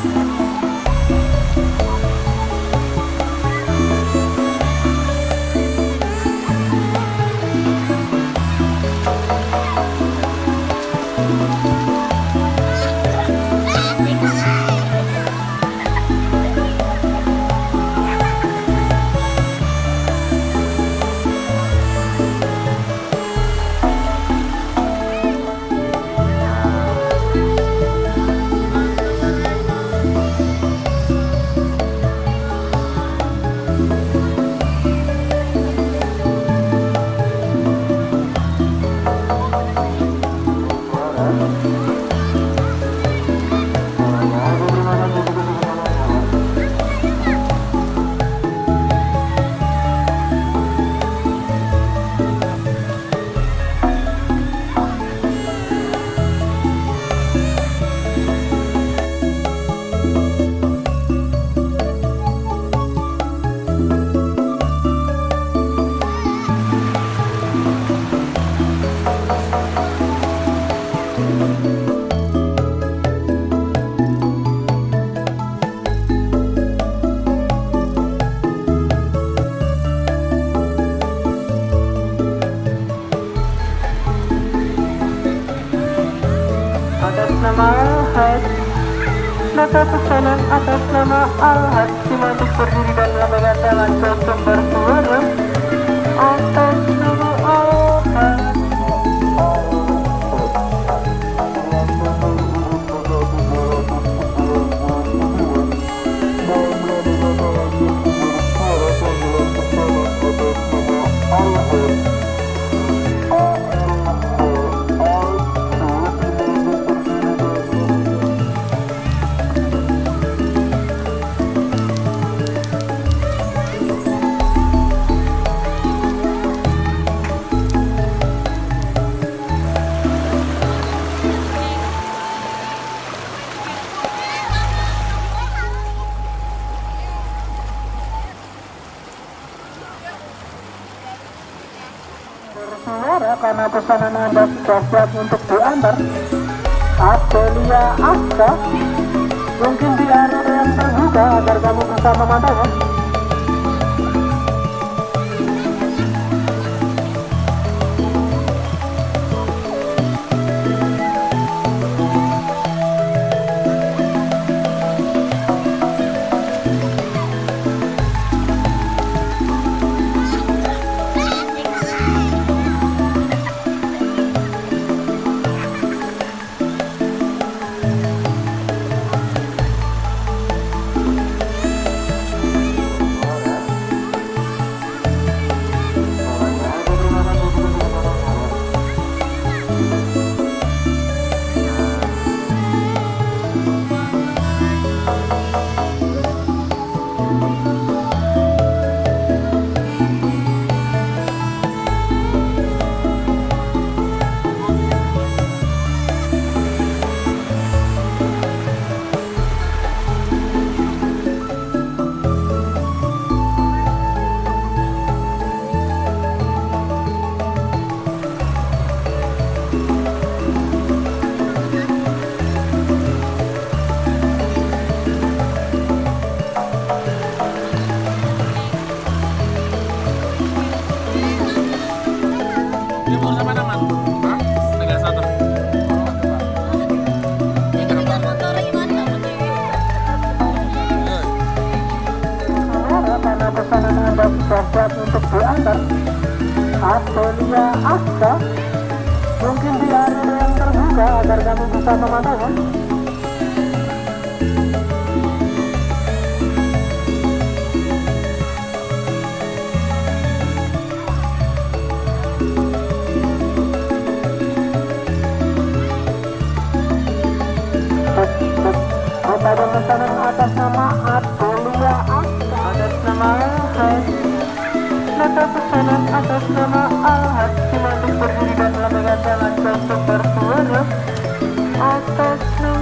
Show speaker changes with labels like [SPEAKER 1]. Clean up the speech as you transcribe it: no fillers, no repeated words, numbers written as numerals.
[SPEAKER 1] Nota pesanan atas nama Al-Had Simantik berdiri dan melambaikan tangan ke sumber suara atas nama Al-Had. Bersuara karena pesanan Anda sudah siap untuk diantar. Adelia Aska, mungkin di area yang terbuka agar kamu bisa memantaunya. Siap untuk diantar. Adelia Aska, mungkin di area yang terbuka agar kamu bisa memantaunya. Pada pesanan atas nama Adelia Aska, atas nama Al-Had. Nota pesanan atas nama Al-Had Simantik berdiri dan melambaikan tangan ke sumber suara atas nama